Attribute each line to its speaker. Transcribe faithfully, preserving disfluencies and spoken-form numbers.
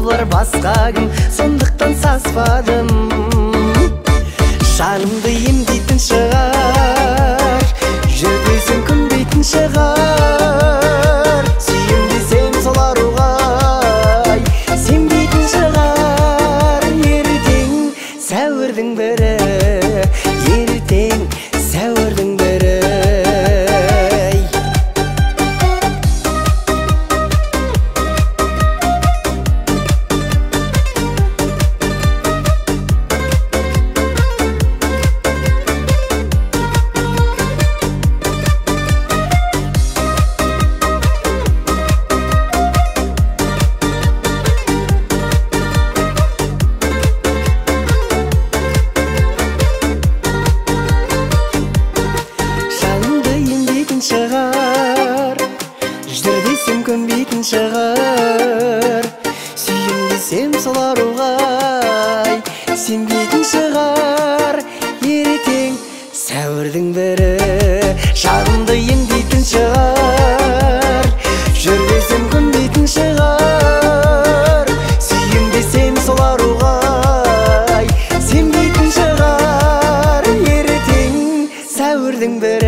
Speaker 1: болар басқа кім, сондықтан саспадым. Жанымды емдейтін шығар, жүр десем көнбейтін шығар. Сүйем десем сол аруға сенбейтін шығар. Ертең сәуірдің бірі, ертең сәуірдің бірі. Шығар, жүр десем көнбейтін шығар. Сүйем десем сол аруға сенбейтін шығар. Ертең сәуірдің бірі жанымды емдейтін шығар. Жүр десем көнбейтін шығар. Сүйем десем сол аруға сенбейтін шығар. Ертең сәуірдің бірі